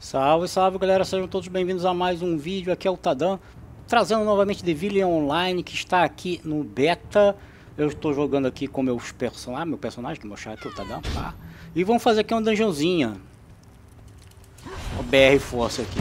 Salve, salve galera, sejam todos bem-vindos a mais um vídeo. Aqui é o Tadam, trazendo novamente Devilian Online, que está aqui no beta. Eu estou jogando aqui com meu personagem, que mostrar aqui o Tadam, pá. E vamos fazer aqui uma dungeonzinha. O BR Force aqui,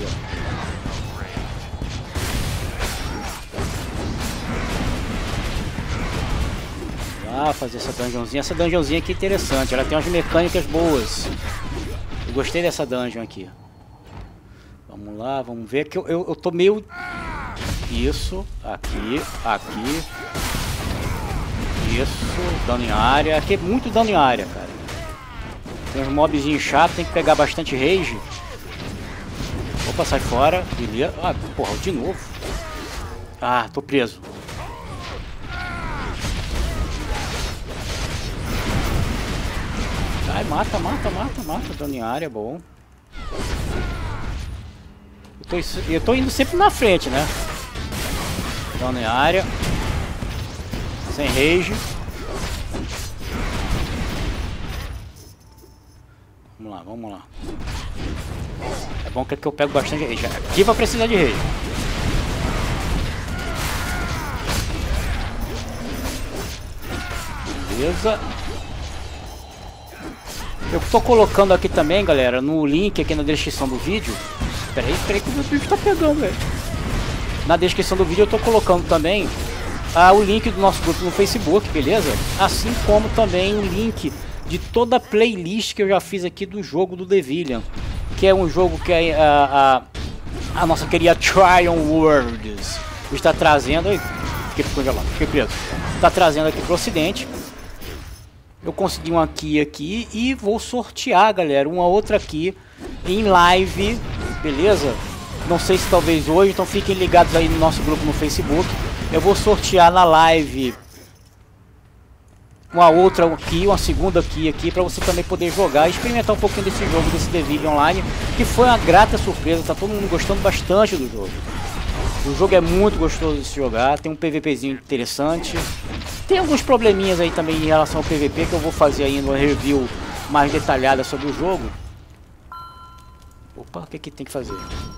ó. Fazer essa dungeonzinha. Essa dungeonzinha aqui é interessante, ela tem umas mecânicas boas. Eu gostei dessa dungeon aqui. Vamos lá, vamos ver que eu tô meio... Isso, aqui. Isso, dano em área. Aqui é muito dano em área, cara. Tem uns mobzinhos chatos, tem que pegar bastante rage. Opa, sai fora. Beleza. Ah, porra, de novo. Ah, tô preso. Ai, mata. Dano em área, bom. Eu tô indo sempre na frente, né? Dano em área. Sem rage. Vamos lá. É bom que aqui eu pego bastante rage. Aqui vai precisar de rage. Beleza. Eu tô colocando aqui também, galera, no link aqui na descrição do vídeo. Peraí que o meu bicho tá pegando, velho. Na descrição do vídeo eu tô colocando também o link do nosso grupo no Facebook, beleza? Assim como também o link de toda a playlist que eu já fiz aqui do jogo do Devilian, que é um jogo que a nossa querida Trion Worlds está trazendo. Ai, fiquei congelado, fiquei preso. Está trazendo aqui pro ocidente. Eu consegui uma aqui e vou sortear, galera, uma outra aqui em live, beleza? Não sei se talvez hoje, então fiquem ligados aí no nosso grupo no Facebook. Eu vou sortear na live uma outra aqui, uma segunda aqui para você também poder jogar e experimentar um pouquinho desse jogo, desse Devilian Online, que foi uma grata surpresa, tá todo mundo gostando bastante do jogo. O jogo é muito gostoso de se jogar, tem um PVPzinho interessante. Tem alguns probleminhas aí também em relação ao PVP que eu vou fazer aí uma review mais detalhada sobre o jogo. Opa, o que tem que fazer?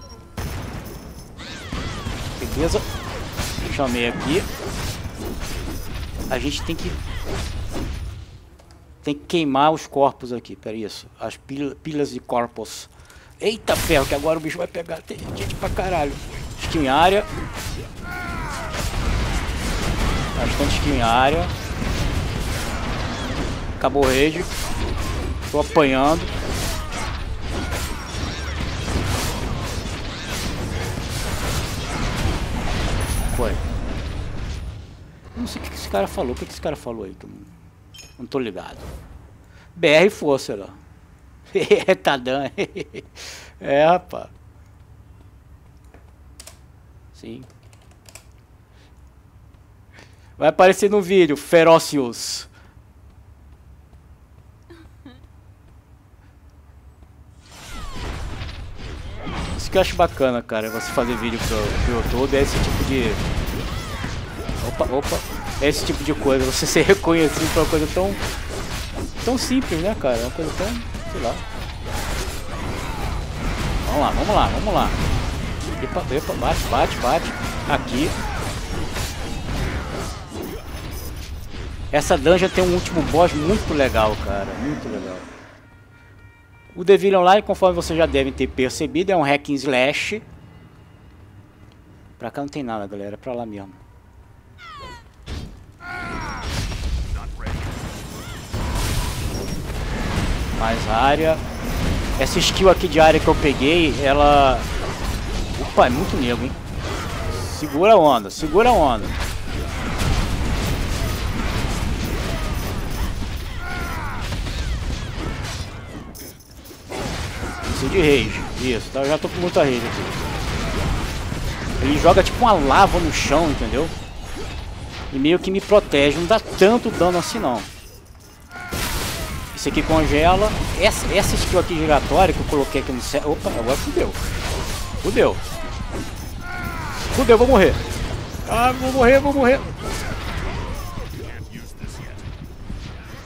Beleza. Chamei aqui. A gente tem que queimar os corpos aqui. Pera isso. As pilhas de corpos. Eita ferro, que agora o bicho vai pegar. Tem gente pra caralho. Skill em área. Bastante skill em área. Acabou o rage. Tô apanhando. Foi. Eu não sei o que esse cara falou. O que esse cara falou aí? Que eu não tô ligado. BR Força, ó. Tá dando. É, rapaz. Sim. Vai aparecer no vídeo, Ferocious. Isso que eu acho bacana, cara, você fazer vídeo pro YouTube, é esse tipo de... Opa, é esse tipo de coisa, você ser reconhecido por uma coisa tão simples, né, cara, uma coisa tão, sei lá. Vamos lá. Epa, bate. Aqui. Essa dungeon tem um último boss muito legal, cara. Muito legal. O Devilian Online, conforme vocês já devem ter percebido, é um hack and slash. Pra cá não tem nada, galera. É pra lá mesmo. Mais área. Essa skill aqui de área que eu peguei, ela... Opa, é muito nego, hein? Segura a onda. Preciso de rage. Isso, tá? Eu já tô com muita rage aqui. Ele joga tipo uma lava no chão, entendeu? E meio que me protege. Não dá tanto dano assim, não. Esse aqui congela. Essa skill aqui giratória que eu coloquei aqui no céu. Opa, agora fudeu. Fudeu, vou morrer. Ah, vou morrer.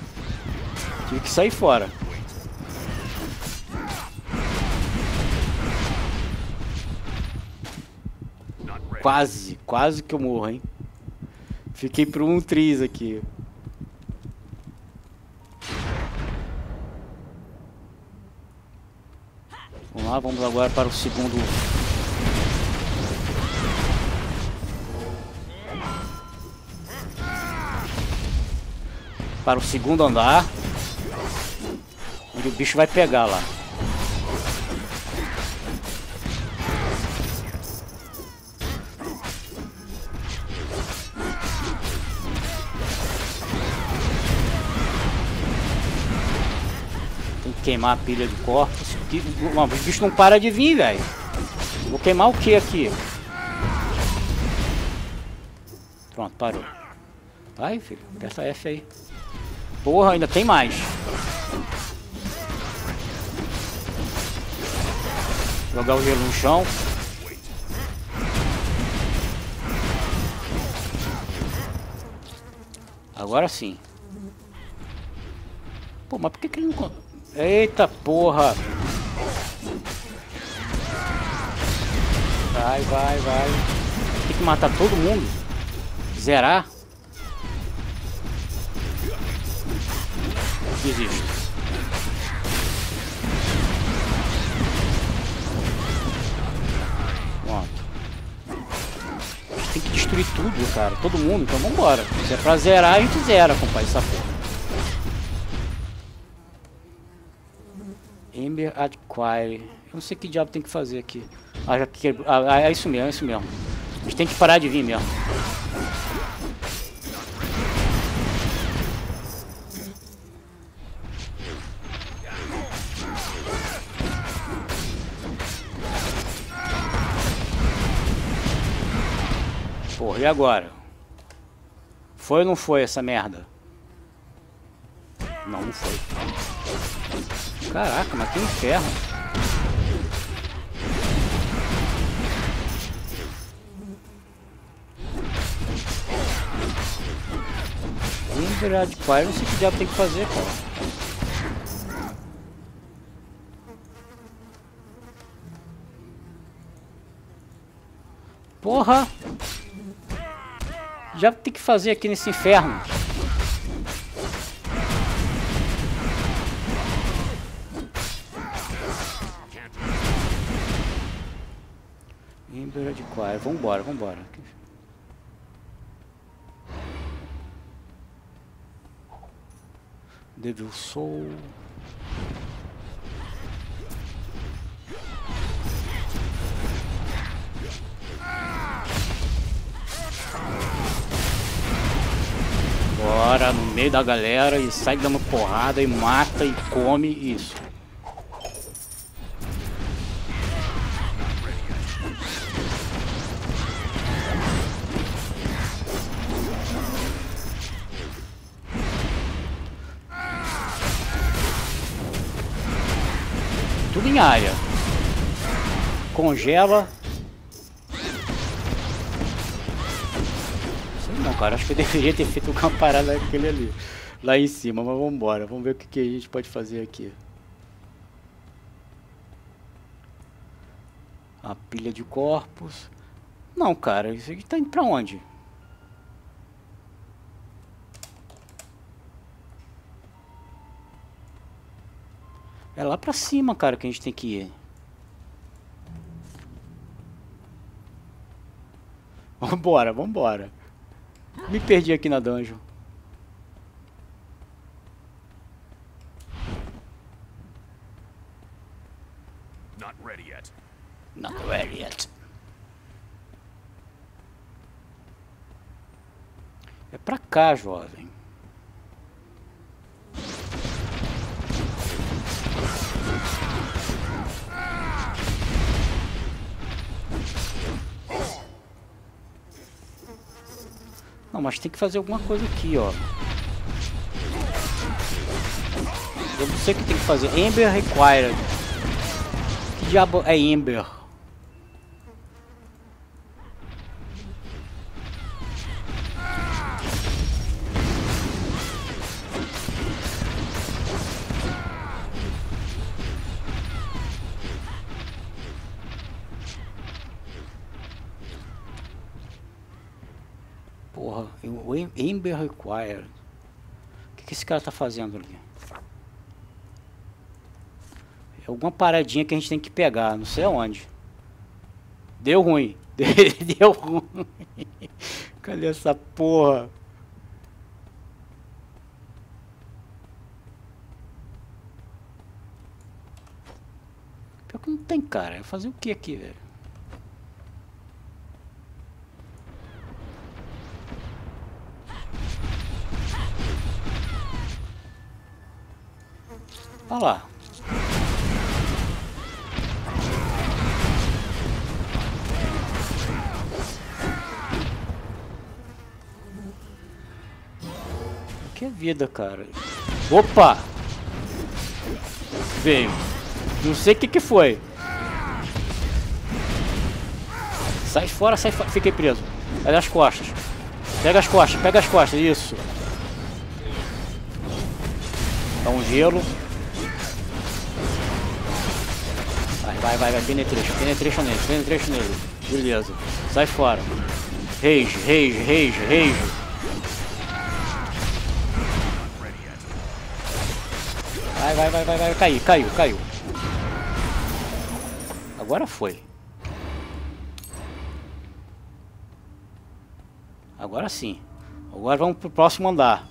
Tive que sair fora. Quase que eu morro, hein? Fiquei por um triz aqui. Vamos lá, vamos agora para o segundo. Para o segundo andar. Onde o bicho vai pegar lá. Tem que queimar a pilha de corpos. O bicho não para de vir, velho. Vou queimar o que aqui? Pronto, parou. Vai, filho. Aperta F aí. Porra, ainda tem mais. Jogar o gelo no chão. Agora sim. Pô, mas por que ele não... Eita porra. Vai. Tem que matar todo mundo. Zerar. Desisto. Pronto. Tem que destruir tudo, cara. Todo mundo. Então vambora. Se é pra zerar, a gente zera, compadre. Essa porra. Ember Acquire. Eu não sei que diabo tem que fazer aqui. Ah, já quebrou. Ah, é isso mesmo, é isso mesmo. A gente tem que parar de vir mesmo. Porra, e agora? Foi ou não foi essa merda? Não, não foi. Caraca, mas que inferno. Verdade, pai, não sei o que diabo tem que fazer, cara. Porra! Já tem que fazer aqui nesse inferno. Ember de Quire, vambora. Devil Soul. Bora no meio da galera e sai dando porrada e mata e come isso. Tudo em área. Congela. Sei não, cara. Acho que eu deveria ter feito uma parada daquele ali. Lá em cima, mas vamos embora. Vamos ver o que a gente pode fazer aqui. A pilha de corpos. Não, cara. Isso aqui tá indo pra onde? É lá pra cima, cara, que a gente tem que ir. Vambora. Me perdi aqui na dungeon. Not ready yet. É pra cá, jovem. Não, mas tem que fazer alguma coisa aqui, ó. Eu não sei o que tem que fazer. Ember Required. Que diabo é Ember? Porra, o Ember Required. O que esse cara tá fazendo ali? É alguma paradinha que a gente tem que pegar, não sei aonde. Deu ruim. Deu ruim. Cadê essa porra? Pior que não tem, cara. Vai fazer o que aqui, velho? Olha lá. Que vida, cara. Opa! Veio. Não sei o que foi. Sai fora, sai fora. Fiquei preso. Pega as costas. Pega as costas, isso. Dá um gelo. Vai. Penetration nele. Beleza. Sai fora. Rage. Vai. Caiu. Agora foi. Agora sim. Agora vamos pro próximo andar.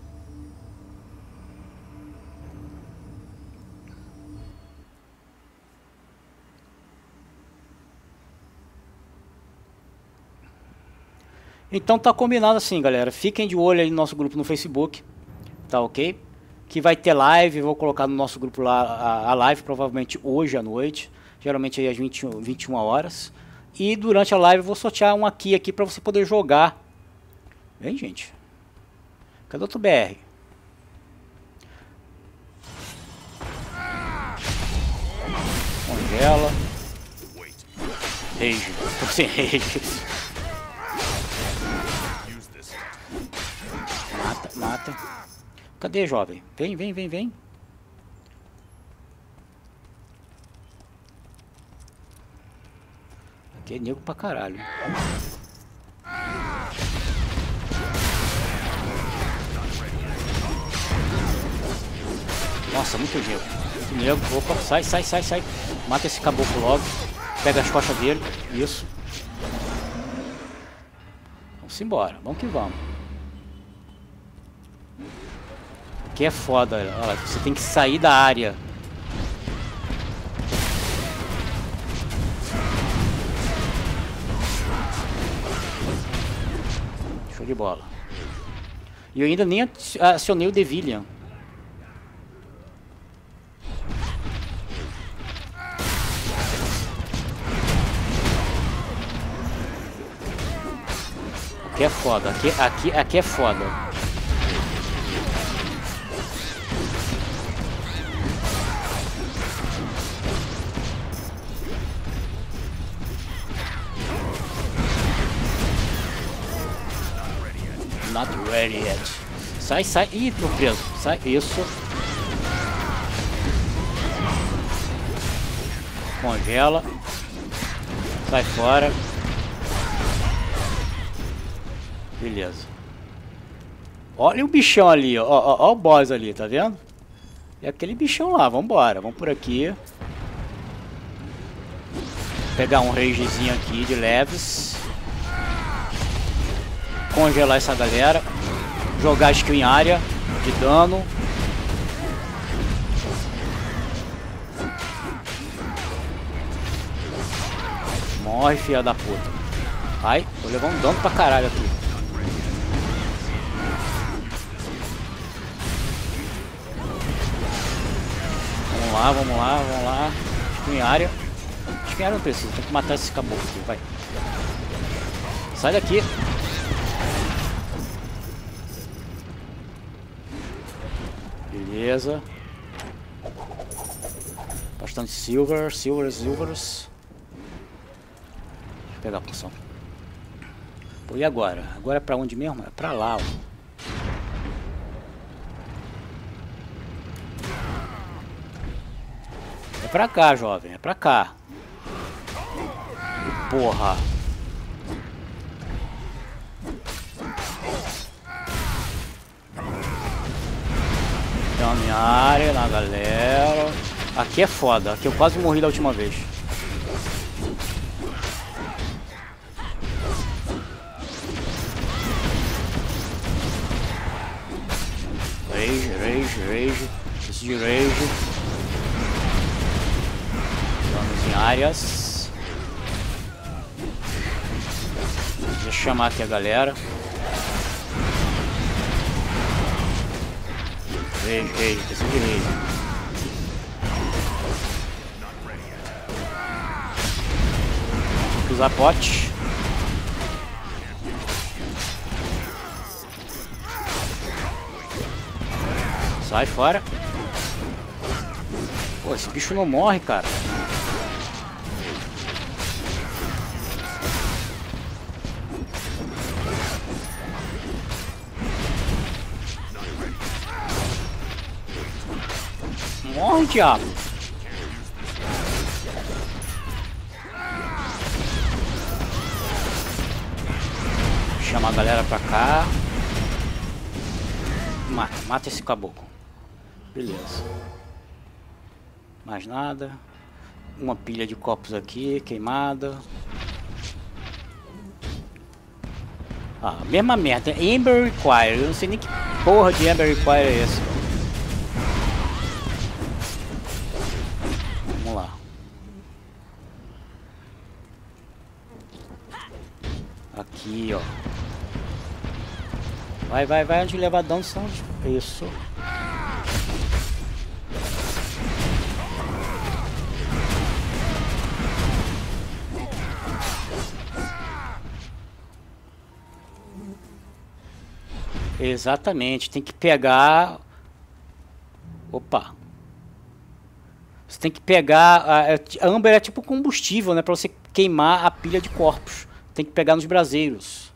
Então tá combinado assim, galera. Fiquem de olho aí no nosso grupo no Facebook. Tá ok? Que vai ter live. Vou colocar no nosso grupo lá a live, provavelmente hoje à noite. Geralmente aí às 21 horas. E durante a live eu vou sortear um aqui para você poder jogar. Vem, gente. Cadê o outro BR? Congela. Rage. Tô sem rage. Mata. Cadê, jovem? Vem. Aqui é nego pra caralho. Nossa, muito nego. Opa, sai. Mata esse caboclo logo. Pega as costas dele. Isso. Vamos embora. Vamos que vamos. Aqui é foda. Olha, você tem que sair da área. Show de bola. E eu ainda nem acionei o Devillian. Aqui é foda. Aqui é foda. Not ready yet. Sai. Ih, tô preso. Sai, isso. Congela. Sai fora. Beleza. Olha o bichão ali, ó. Ó o boss ali, tá vendo? É aquele bichão lá, vambora. Vamos por aqui. Pegar um ragezinho aqui de leves. Congelar essa galera. Jogar skill em área de dano. Morre, filha da puta. Ai, vou levar um dano pra caralho aqui. Vamos lá. Skill em área. Skill em área não precisa, tem que matar esse caboclo aqui, vai. Sai daqui. Beleza. Bastante silvers. Deixa eu pegar a poção. Pô, e agora? Agora é pra onde mesmo? É pra lá, ó. É pra cá, jovem. É pra cá. dano em área na galera. Aqui é foda, aqui eu quase morri da última vez. Rage. Preciso de rage. Danos em áreas. Deixa eu chamar aqui a galera. Rage, preciso de rage. Usar pote. Sai fora. Pô, esse bicho não morre, cara. Morre, diabo. Chama a galera pra cá. Mata esse caboclo. Beleza. Mais nada. Uma pilha de copos aqui, queimada. Ah, mesma merda. Ember Require. Eu não sei nem que porra de Ember Require é esse. Vamos lá. Aqui, ó. Vai onde levar dano são. Isso. Exatamente, tem que pegar. Opa. Você tem que pegar. A Amber é tipo combustível, né? Pra você queimar a pilha de corpos. Tem que pegar nos braseiros.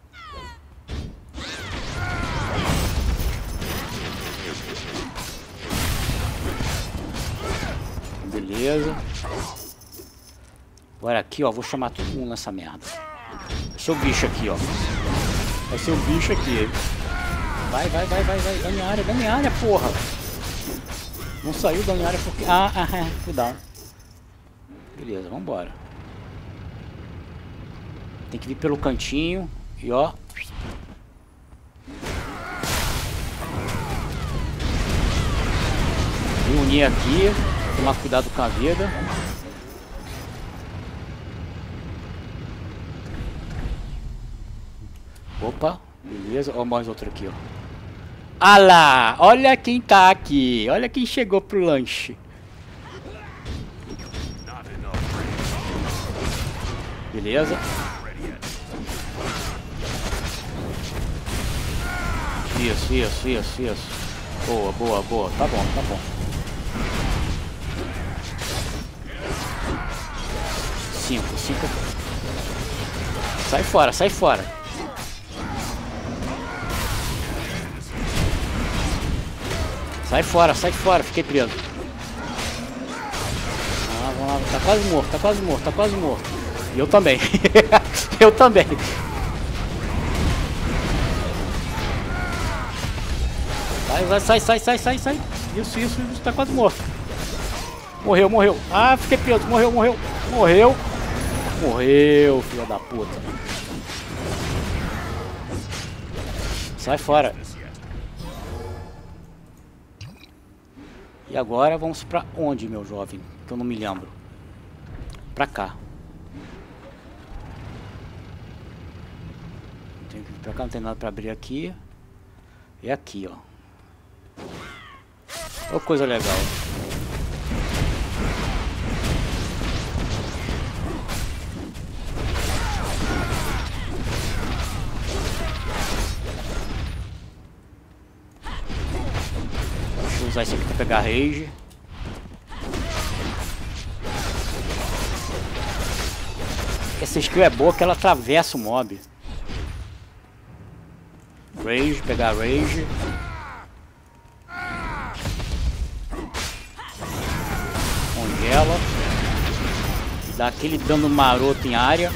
Beleza. Agora aqui, ó. Vou chamar todo mundo nessa merda. Vai ser o bicho aqui, ó. Vai ser o bicho aqui. Vai. Dano em área, porra. Não saiu dano em área porque... cuidado. Beleza, vambora. Tem que vir pelo cantinho. E ó. Vou unir aqui. Tomar cuidado com a vida. Opa, beleza. Ó, mais outro aqui, ó. Ah lá, olha quem tá aqui. Olha quem chegou pro lanche. Beleza. Isso. Boa. Tá bom. Cinco. Sai fora. Sai fora, fiquei preso. Vamos lá, tá quase morto. E eu também. Eu também. Sai. Isso, tá quase morto. Morreu. Ah, fiquei preso, morreu. Morreu, filho da puta. Sai fora. E agora vamos pra onde, meu jovem? Que eu não me lembro. Pra cá. Tem que ir pra cá, não tem nada pra abrir aqui. E aqui, ó. Olha que coisa legal. Deixa eu usar isso aqui pra pegar rage. Essa skill é boa que ela atravessa o mob. Rage, pegar rage. Congela. Dá aquele dano maroto em área.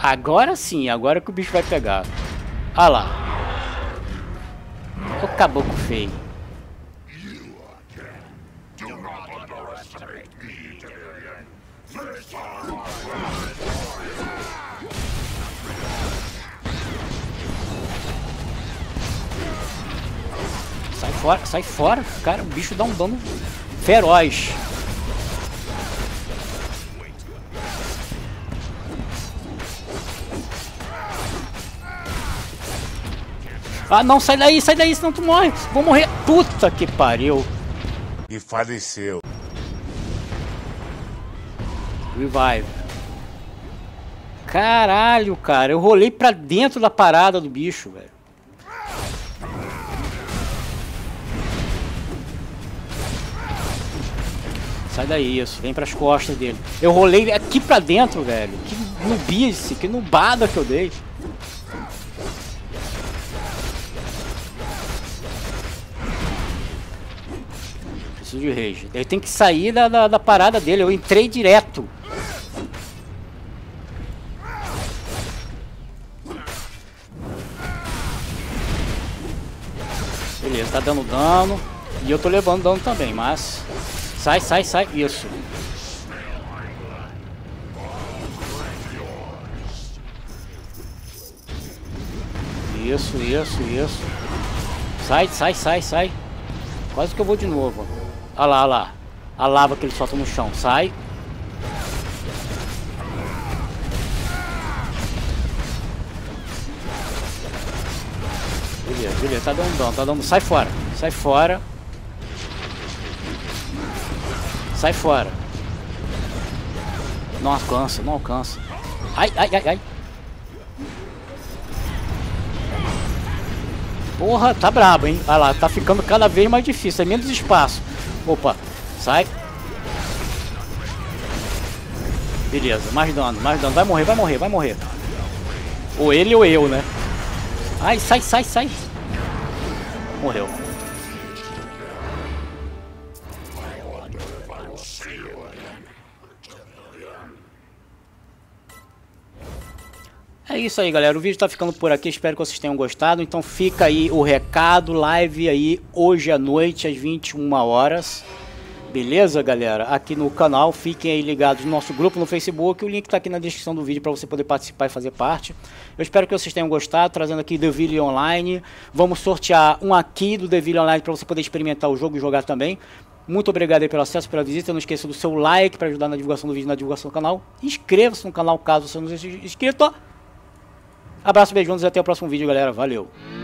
Agora sim, agora que o bicho vai pegar. Ah lá. O caboclo feio. Sai fora, cara, o bicho dá um dano feroz. Ah não, sai daí, senão tu morre. Vou morrer. Puta que pariu. E faleceu. Revive. Caralho, cara, eu rolei pra dentro da parada do bicho, velho. Sai daí, isso. Vem pras costas dele. Eu rolei aqui pra dentro, velho. Que nubice, que nubada que eu dei. Preciso de rage. Ele tem que sair da parada dele. Eu entrei direto. Beleza, tá dando dano. E eu tô levando dano também, mas... Sai. Isso. Isso. Sai. Quase que eu vou de novo. Olha lá. A lava que ele solta no chão. Sai. Beleza. Tá dando dano. Sai fora. Não alcança. Ai. Porra, tá brabo, hein? Olha lá, tá ficando cada vez mais difícil. É menos espaço. Opa, sai. Beleza, mais dano. Vai morrer. Ou ele ou eu, né? Ai, sai. Morreu. É isso aí, galera, o vídeo tá ficando por aqui, espero que vocês tenham gostado. Então fica aí o recado, live aí hoje à noite às 21 horas. Beleza, galera? Aqui no canal, fiquem aí ligados no nosso grupo no Facebook, o link tá aqui na descrição do vídeo para você poder participar e fazer parte. Eu espero que vocês tenham gostado, trazendo aqui Devil Online. Vamos sortear um aqui do Devil Online para você poder experimentar o jogo e jogar também. Muito obrigado aí pelo acesso, pela visita. Não esqueça do seu like para ajudar na divulgação do vídeo, na divulgação do canal. Inscreva-se no canal caso você não seja inscrito. Abraço, beijos e até o próximo vídeo, galera. Valeu!